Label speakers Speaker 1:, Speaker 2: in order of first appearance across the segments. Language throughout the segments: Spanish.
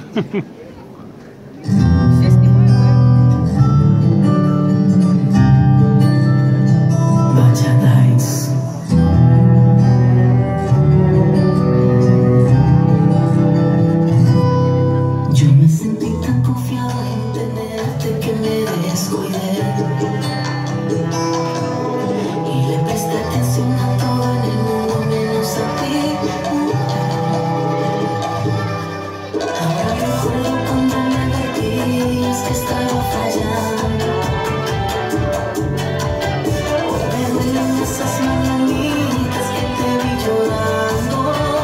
Speaker 1: Все снимают, да?
Speaker 2: Yo me sentí tan confiado en tenerte que me descuidé y le presté atención a todo en el mundo menos a ti. Ahora recuerdo cuando me advertías que estaba fallando. Hoy me duelen esas mañanitas que te vi llorando.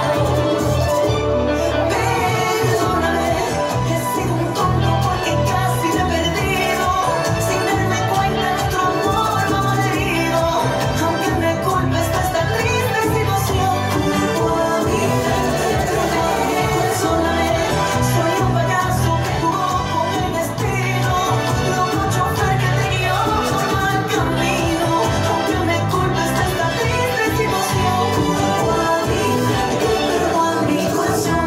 Speaker 2: Perdóname, he sido un tonto porque casi te he perdido. Sin darme cuenta nuestro amor me ha malherido. Aunque me culpes de esta triste situación, culpo a mí. Perdóname, soy un payaso que jugó con el destino. Loco chofer que te guió por mal camino. Aunque me culpes de esta triste situación, culpo a mí. Pero a mi corazón.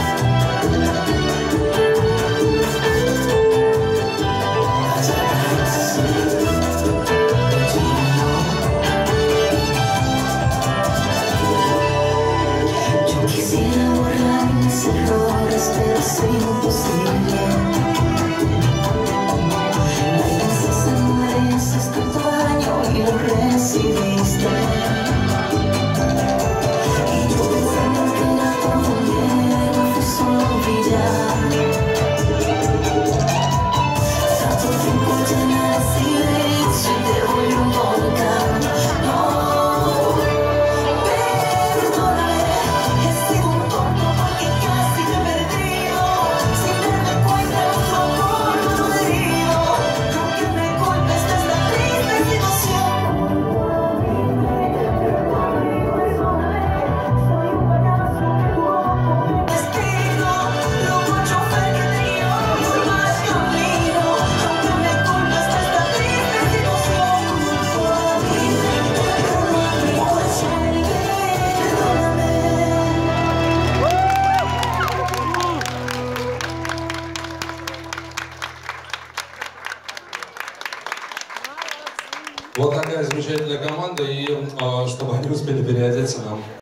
Speaker 2: Yo quisiera borrar mis errores, pero es imposible. La princesa no mereces tanto daño y lo recibiste. Y yo pensando que era todo bien, fui solo un villano. Tanto tiempo llena de silencio y te volví un volcán. No, perdóname, he sido un tonto porque casi te he perdido. Sin darme cuenta nuestro amor me ha malherido. Aunque me culpes de esta triste situación. Soy un payaso que jugó con el destino. Loco chofer que te guió por mal camino. Aunque me culpes de esta triste situación, culpo a mí, pero no a mi corazón. Perdóname.
Speaker 3: Вот такая замечательная команда, и чтобы они успели переодеться нам.